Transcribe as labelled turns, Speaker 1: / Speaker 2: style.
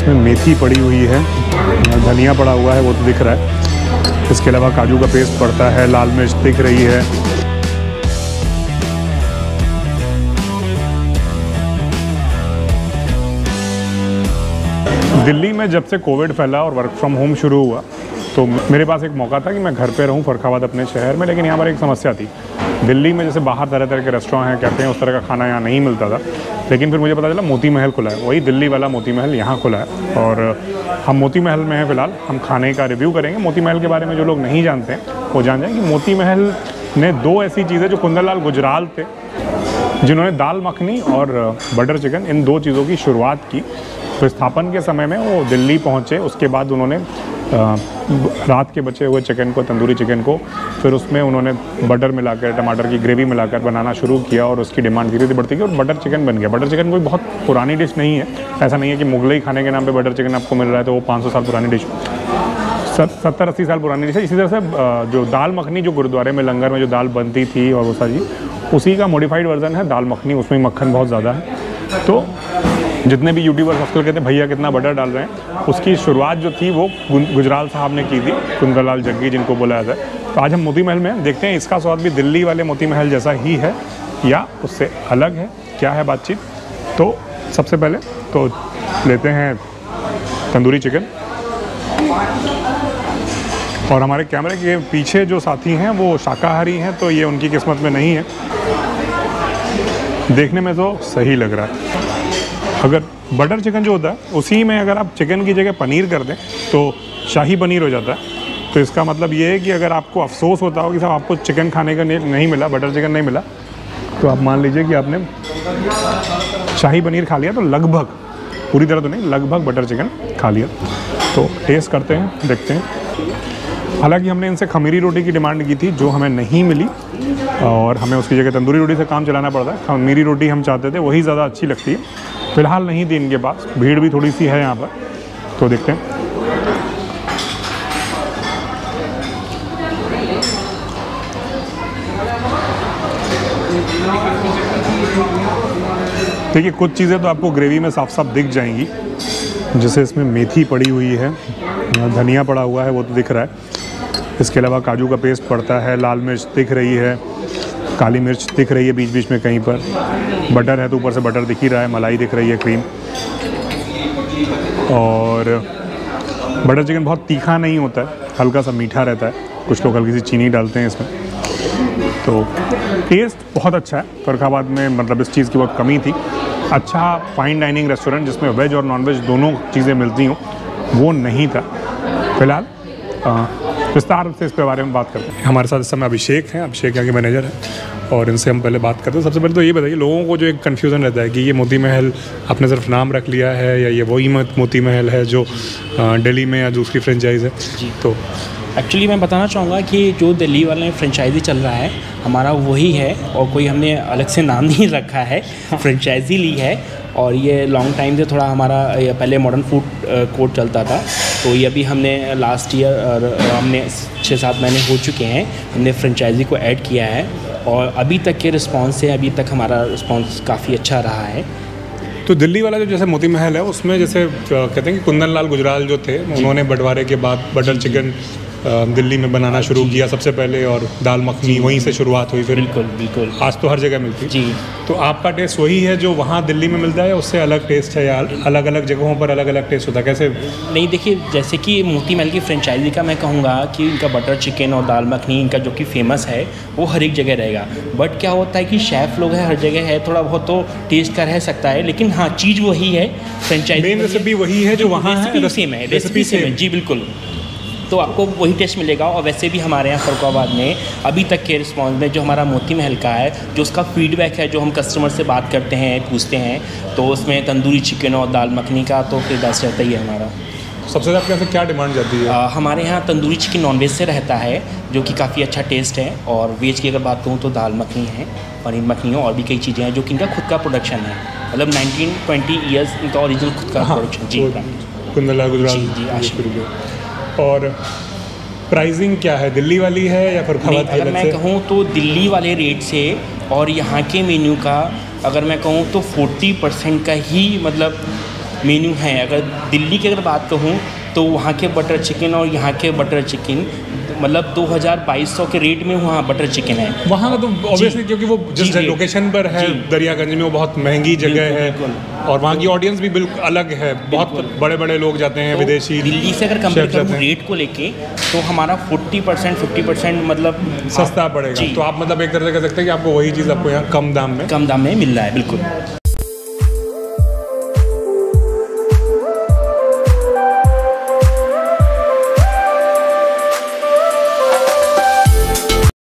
Speaker 1: इसमें मेथी पड़ी हुई है, धनिया पड़ा हुआ है वो तो दिख रहा है। इसके अलावा काजू का पेस्ट पड़ता है, लाल मिर्च दिख रही है। दिल्ली में जब से कोविड फैला और वर्क फ्रॉम होम शुरू हुआ तो मेरे पास एक मौका था कि मैं घर पे रहूं फर्रुखाबाद अपने शहर में, लेकिन यहाँ पर एक समस्या थी। दिल्ली में जैसे बाहर तरह तरह के रेस्टोरेंट हैं, कैफ़े हैं, उस तरह का खाना यहाँ नहीं मिलता था। लेकिन फिर मुझे पता चला मोती महल खुला है, वही दिल्ली वाला मोती महल यहाँ खुला है और हम मोती महल में हैं फ़िलहाल। हम खाने का रिव्यू करेंगे। मोती महल के बारे में जो लोग नहीं जानते हैं वो जान जाएँ कि मोती महल ने दो ऐसी चीज़ें, जो कुंदनलाल गुजराल थे जिन्होंने दाल मखनी और बटर चिकन, इन दो चीज़ों की शुरुआत की। तो स्थापन के समय में वो दिल्ली पहुँचे, उसके बाद उन्होंने रात के बचे हुए चिकन को, तंदूरी चिकन को, फिर उसमें उन्होंने बटर मिलाकर, टमाटर की ग्रेवी मिलाकर बनाना शुरू किया और उसकी डिमांड धीरे धीरे बढ़ती गई और बटर चिकन बन गया। बटर चिकन कोई बहुत पुरानी डिश नहीं है, ऐसा नहीं है कि मुगलई खाने के नाम पे बटर चिकन आपको मिल रहा है तो वो 500 साल पुरानी डिश, 70-80 साल पुरानी डिश है। इसी तरह से जो दाल मखनी, जो गुरुद्वारे में लंगर में जो दाल बनती थी और वो सारी, उसी का मॉडिफाइड वर्जन है दाल मखनी। उसमें मक्खन बहुत ज़्यादा है। तो जितने भी यूट्यूबर्स आजकल कहते हैं भैया कितना बटर डाल रहे हैं, उसकी शुरुआत जो थी वो गुजराल साहब ने की थी, कुंदनलाल जग्गी जिनको बोला जाता है। तो आज हम मोती महल में हैं, देखते हैं इसका स्वाद भी दिल्ली वाले मोती महल जैसा ही है या उससे अलग है, क्या है बातचीत। तो सबसे पहले तो लेते हैं तंदूरी चिकन, और हमारे कैमरे के पीछे जो साथी हैं वो शाकाहारी हैं, तो ये उनकी किस्मत में नहीं है। देखने में तो सही लग रहा है। अगर बटर चिकन जो होता है उसी में अगर आप चिकन की जगह पनीर कर दें तो शाही पनीर हो जाता है। तो इसका मतलब ये है कि अगर आपको अफसोस होता हो कि साहब आपको चिकन खाने का नहीं मिला, बटर चिकन नहीं मिला, तो आप मान लीजिए कि आपने शाही पनीर खा लिया, तो लगभग, पूरी तरह तो नहीं, लगभग बटर चिकन खा लिया। तो टेस्ट करते हैं, देखते हैं। हालांकि हमने इनसे खमीरी रोटी की डिमांड की थी जो हमें नहीं मिली और हमें उसकी जगह तंदूरी रोटी से काम चलाना पड़ता है। खमीरी रोटी हम चाहते थे, वही ज़्यादा अच्छी लगती है। फ़िलहाल नहीं थी इनके पास, भीड़ भी थोड़ी सी है यहाँ पर, तो देखते हैं। देखिए कुछ चीज़ें तो आपको ग्रेवी में साफ साफ दिख जाएंगी, जैसे इसमें मेथी पड़ी हुई है, धनिया पड़ा हुआ है वो तो दिख रहा है। इसके अलावा काजू का पेस्ट पड़ता है, लाल मिर्च दिख रही है, काली मिर्च दिख रही है बीच बीच में कहीं पर, बटर है तो ऊपर से बटर दिख ही रहा है, मलाई दिख रही है, क्रीम। और बटर चिकन बहुत तीखा नहीं होता है, हल्का सा मीठा रहता है। कुछ लोग हल्की सी चीनी डालते हैं इसमें। तो टेस्ट बहुत अच्छा है। फर्रुखाबाद में मतलब इस चीज़ की बहुत कमी थी। अच्छा फाइन डाइनिंग रेस्टोरेंट जिसमें वेज और नॉन वेज दोनों चीज़ें मिलती हों, वो नहीं था। फिलहाल विस्तार से इसके बारे में बात करते हैं। हमारे साथ इस समय अभिषेक हैं, अभिषेक यहाँ के मैनेजर हैं और इनसे हम पहले बात करते हैं। सबसे पहले तो ये बताइए, लोगों को जो एक कन्फ्यूज़न रहता है कि ये मोती महल आपने सिर्फ नाम रख लिया है या ये वही मोती महल है जो दिल्ली में या दूसरी फ्रेंचाइज़ है जी। तो
Speaker 2: एक्चुअली मैं बताना चाहूँगा कि जो दिल्ली वाले फ्रेंचाइज़ी चल रहा है हमारा वही है, और कोई हमने अलग से नाम नहीं रखा है, फ्रेंचाइज़ी ली है। और ये लॉन्ग टाइम से थोड़ा हमारा पहले मॉडर्न फूड कोर्ट चलता था, तो ये अभी हमने लास्ट ईयर हमने 6-7 महीने हो चुके हैं, हमने फ्रेंचाइज़ी को ऐड किया है और अभी तक के रिस्पांस से अभी तक हमारा रिस्पांस काफ़ी अच्छा रहा है।
Speaker 1: तो दिल्ली वाला जो जैसे मोती महल है उसमें जैसे कहते हैं कि कुंदनलाल गुजराल जो थे उन्होंने बंटवारे के बाद बटर चिकन दिल्ली में बनाना शुरू किया सबसे पहले, और दाल मखनी वहीं से शुरुआत हुई। फिर
Speaker 2: बिल्कुल
Speaker 1: आज तो हर जगह मिलती
Speaker 2: जी।
Speaker 1: तो आपका टेस्ट वही है जो वहाँ दिल्ली में मिलता है, उससे अलग टेस्ट है या अलग अलग जगहों पर अलग अलग टेस्ट होता है, कैसे?
Speaker 2: नहीं देखिए, जैसे कि मोती महल की फ्रेंचाइजी का मैं कहूँगा कि इनका बटर चिकन और दाल मखनी इनका जो कि फेमस है वो हर एक जगह रहेगा। बट क्या होता है कि शेफ़ लोग हैं, हर जगह है, थोड़ा बहुत तो टेस्ट का रह सकता है, लेकिन हाँ चीज़ वही है, फ्रेंचाइजी
Speaker 1: मेन रेसिपी वही है जो वहाँ है,
Speaker 2: सेम है, रेसिपी सेम है जी बिल्कुल। तो आपको वही टेस्ट मिलेगा। और वैसे भी हमारे यहाँ फर्रुखाबाद में अभी तक के रिस्पॉन्स में जो हमारा मोती महल का है, जो उसका फीडबैक है, जो हम कस्टमर से बात करते हैं, पूछते हैं, तो उसमें तंदूरी चिकन और दाल मखनी का तो फिर बेस्ट रहता ही है हमारा।
Speaker 1: सबसे ज़्यादा आपके यहाँ से क्या डिमांड जाती है?
Speaker 2: हमारे यहाँ तंदूरी चिकन नॉनवेज से रहता है जो कि काफ़ी अच्छा टेस्ट है, और वेज की अगर बात करूँ तो दाल मखनी है, पनीर मखनी है, और भी कई चीज़ें हैं जो कि इनका खुद का प्रोडक्शन है, मतलब 19-20 ईयर्स इनका ओरिजिनल खुद का प्रोडक्शन जी।
Speaker 1: कुंदनलाल गुजराल
Speaker 2: जी।
Speaker 1: और प्राइसिंग क्या है, दिल्ली वाली है या फर्रुखाबाद की?
Speaker 2: अगर मैं कहूँ तो दिल्ली वाले रेट से और यहाँ के मेन्यू का अगर मैं कहूँ तो 40% का ही मतलब मेन्यू हैं। अगर दिल्ली की अगर बात कहूँ तो वहाँ के बटर चिकन और यहाँ के बटर चिकन मतलब 2200 के रेट में वहाँ बटर चिकन है।
Speaker 1: वहाँ का तो ऑब्वियसली क्योंकि वो जिस लोकेशन पर है दरियागंज में, वो बहुत महंगी जगह है और वहाँ की ऑडियंस भी बिल्कुल अलग है, बहुत बड़े बड़े लोग जाते हैं, तो विदेशी।
Speaker 2: दिल्ली से अगर कंपेयर करूँ रेट को लेके तो हमारा 40% 50% मतलब
Speaker 1: सस्ता पड़ेगा। तो आप मतलब एक तरह से कह सकते हैं कि आपको वही चीज़ आपको यहाँ कम दाम में
Speaker 2: मिल रहा है। बिल्कुल।